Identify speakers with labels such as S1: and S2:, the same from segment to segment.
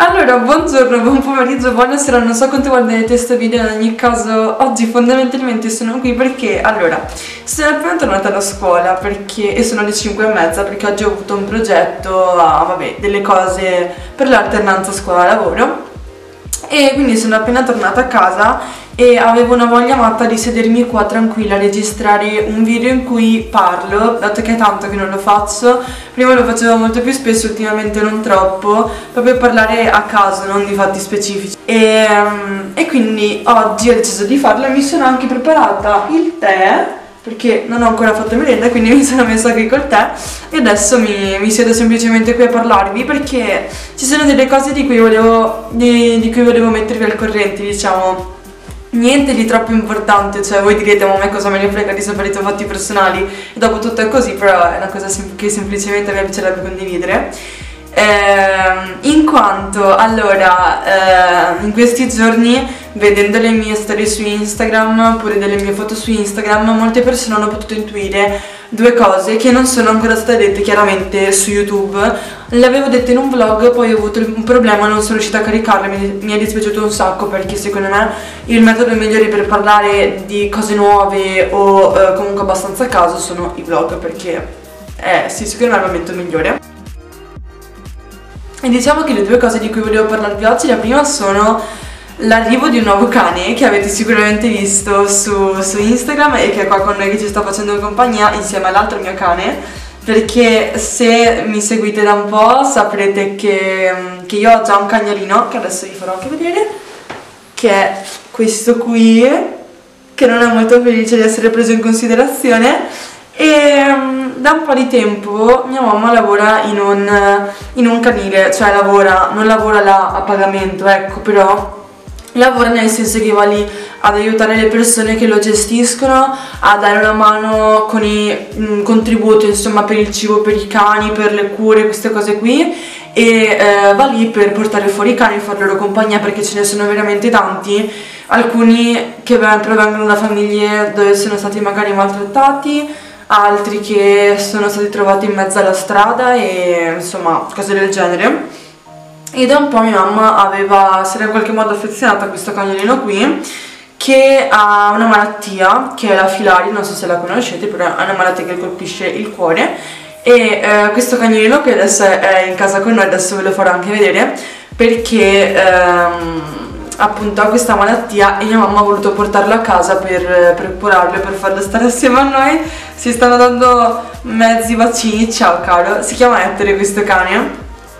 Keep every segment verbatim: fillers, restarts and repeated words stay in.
S1: Allora, buongiorno, buon pomeriggio, buonasera, non so quanto guardate questo video, in ogni caso oggi fondamentalmente sono qui perché, allora, sono appena tornata da scuola perché, e sono le cinque e mezza perché oggi ho avuto un progetto, a, vabbè, delle cose per l'alternanza scuola-lavoro e quindi sono appena tornata a casa e avevo una voglia matta di sedermi qua tranquilla a registrare un video in cui parlo, dato che è tanto che non lo faccio. Prima lo facevo molto più spesso, ultimamente non troppo, proprio parlare a caso, non di fatti specifici. E, e quindi oggi ho deciso di farlo e mi sono anche preparata il tè, perché non ho ancora fatto merenda, quindi mi sono messa qui col tè e adesso mi, mi siedo semplicemente qui a parlarvi perché ci sono delle cose di cui volevo, di, di cui volevo mettervi al corrente, diciamo. Niente di troppo importante, cioè voi direte ma a me cosa me ne frega di sapere i tuoi fatti personali e dopo tutto è così, però è una cosa sem che semplicemente mi piacerebbe condividere. Eh, in quanto, allora, eh, in questi giorni, vedendo le mie storie su Instagram oppure delle mie foto su Instagram, molte persone hanno potuto intuire due cose che non sono ancora state dette chiaramente su YouTube. Le avevo dette in un vlog, poi ho avuto un problema, non sono riuscita a caricarle, mi, mi è dispiaciuto un sacco perché secondo me il metodo migliore per parlare di cose nuove o eh, comunque abbastanza a caso sono i vlog, perché eh, sì, secondo me è il momento migliore. E diciamo che le due cose di cui volevo parlarvi oggi, la prima sono l'arrivo di un nuovo cane che avete sicuramente visto su, su Instagram e che è qua con noi che ci sta facendo compagnia insieme all'altro mio cane, perché se mi seguite da un po' saprete che, che io ho già un cagnolino che adesso vi farò anche vedere, che è questo qui, che non è molto felice di essere preso in considerazione. E um, da un po' di tempo mia mamma lavora in un, in un canile, cioè lavora, non lavora là a pagamento, ecco, però lavora nel senso che va lì ad aiutare le persone che lo gestiscono, a dare una mano con i mh, contributi, insomma, per il cibo per i cani, per le cure, queste cose qui, e eh, va lì per portare fuori i cani, far loro compagnia, perché ce ne sono veramente tanti, alcuni che provengono da famiglie dove sono stati magari maltrattati, altri che sono stati trovati in mezzo alla strada e insomma cose del genere. E da un po' mia mamma aveva, si era in qualche modo affezionata a questo cagnolino qui che ha una malattia che è la filari, non so se la conoscete, però è una malattia che colpisce il cuore e eh, questo cagnolino che adesso è in casa con noi, adesso ve lo farò anche vedere perché ehm, appunto ha questa malattia e mia mamma ha voluto portarlo a casa per, per curarlo e per farlo stare assieme a noi. Si stanno dando mezzi vaccini, ciao caro, si chiama Ettore questo cane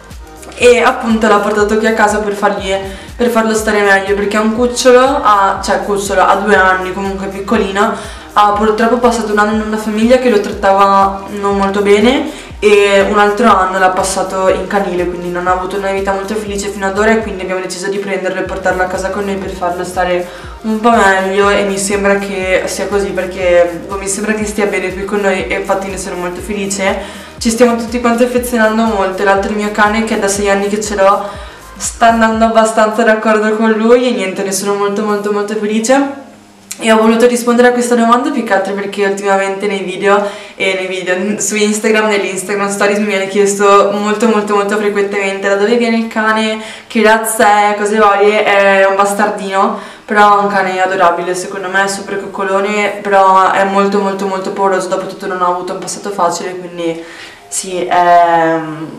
S1: e appunto l'ha portato qui a casa per, fargli, per farlo stare meglio perché è un cucciolo, ha, cioè cucciolo, ha due anni, comunque piccolino, ha purtroppo passato un anno in una famiglia che lo trattava non molto bene e un altro anno l'ha passato in canile, quindi non ha avuto una vita molto felice fino ad ora e quindi abbiamo deciso di prenderlo e portarlo a casa con noi per farlo stare un po' meglio e mi sembra che sia così perché mi sembra che stia bene qui con noi e infatti ne sono molto felice. Ci stiamo tutti quanti affezionando molto, l'altro mio cane che è da sei anni che ce l'ho sta andando abbastanza d'accordo con lui e niente, ne sono molto molto molto felice. E ho voluto rispondere a questa domanda più che altro perché ultimamente nei video e nei video su Instagram, nell'Instagram Stories mi viene chiesto molto molto molto frequentemente da dove viene il cane, che razza è, cose varie. È un bastardino, però è un cane adorabile, secondo me è super coccolone, però è molto molto molto pauroso, dopo tutto non ha avuto un passato facile, quindi sì, è,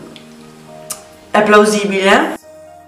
S1: è plausibile.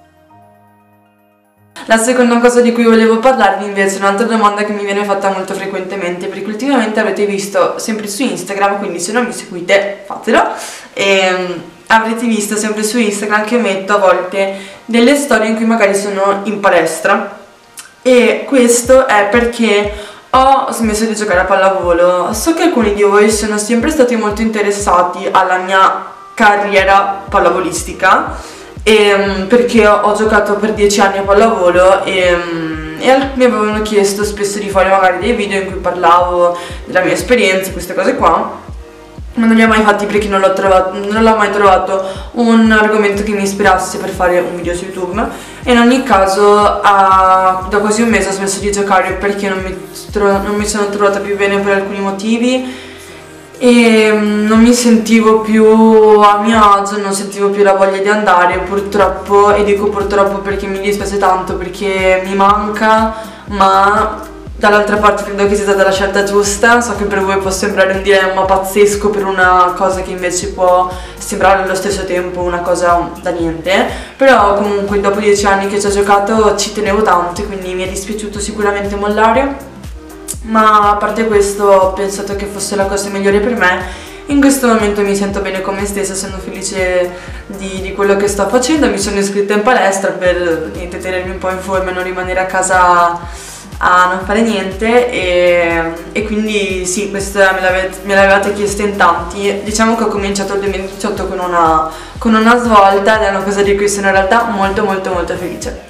S1: La seconda cosa di cui volevo parlarvi invece è un'altra domanda che mi viene fatta molto frequentemente perché ultimamente avete visto sempre su Instagram, quindi se non mi seguite fatelo, e um, avrete visto sempre su Instagram che metto a volte delle storie in cui magari sono in palestra e questo è perché ho smesso di giocare a pallavolo. So che alcuni di voi sono sempre stati molto interessati alla mia carriera pallavolistica e, perché ho, ho giocato per dieci anni a pallavolo e, e mi avevano chiesto spesso di fare magari dei video in cui parlavo della mia esperienza, queste cose qua, ma non li ho mai fatti perché non l'ho trovato, non l'ho mai trovato un argomento che mi ispirasse per fare un video su YouTube. E in ogni caso a, da quasi un mese ho smesso di giocare perché non mi, non mi sono trovata più bene per alcuni motivi e non mi sentivo più a mio agio, non sentivo più la voglia di andare purtroppo, e dico purtroppo perché mi dispiace tanto, perché mi manca, ma dall'altra parte credo che sia stata la scelta giusta. So che per voi può sembrare un dilemma pazzesco per una cosa che invece può sembrare allo stesso tempo una cosa da niente, però comunque dopo dieci anni che ci ho giocato ci tenevo tanto, quindi mi è dispiaciuto sicuramente mollare. Ma a parte questo ho pensato che fosse la cosa migliore per me. In questo momento mi sento bene con me stessa, sono felice di, di quello che sto facendo. Mi sono iscritta in palestra per niente, tenermi un po' in forma e non rimanere a casa a non fare niente, e, e quindi sì, questa me l'avete, me l'avevate chiesto in tanti. Diciamo che ho cominciato il duemiladiciotto con una, con una svolta, ed è una cosa di cui sono in realtà molto molto molto felice.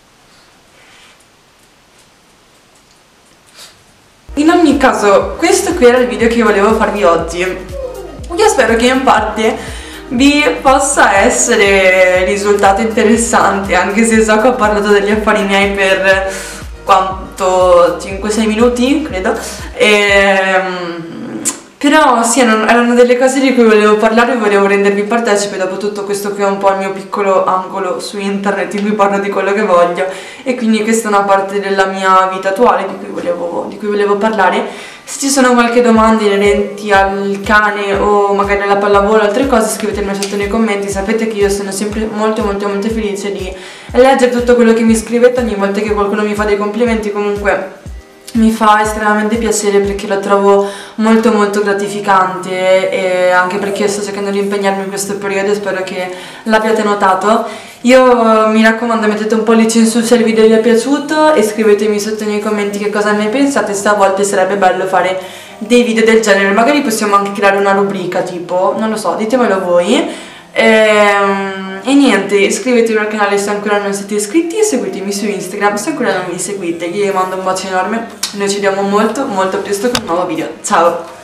S1: In ogni caso, questo qui era il video che volevo farvi oggi. Io spero che in parte vi possa essere risultato interessante, anche se so che ho parlato degli affari miei per quanto cinque sei minuti, credo. E, però sì, erano delle cose di cui volevo parlare e volevo rendervi partecipe. Dopo tutto questo qui è un po' il mio piccolo angolo su internet in cui parlo di quello che voglio, e quindi questa è una parte della mia vita attuale di cui volevo, di cui volevo parlare. Se ci sono qualche domanda inerenti al cane o magari alla pallavolo o altre cose, scrivetemi sotto nei commenti. Sapete che io sono sempre molto molto molto felice di leggere tutto quello che mi scrivete. Ogni volta che qualcuno mi fa dei complimenti comunque mi fa estremamente piacere, perché lo trovo molto molto gratificante, e anche perché sto cercando di impegnarmi in questo periodo e spero che l'abbiate notato. Io mi raccomando, mettete un pollice in su se il video vi è piaciuto e scrivetemi sotto nei commenti che cosa ne pensate. Stavolta sarebbe bello fare dei video del genere, magari possiamo anche creare una rubrica tipo, non lo so, ditemelo voi. E, e niente, iscrivetevi al canale se ancora non siete iscritti e seguitemi su Instagram se ancora non mi seguite. Io vi mando un bacio enorme, noi ci vediamo molto molto presto con un nuovo video. Ciao!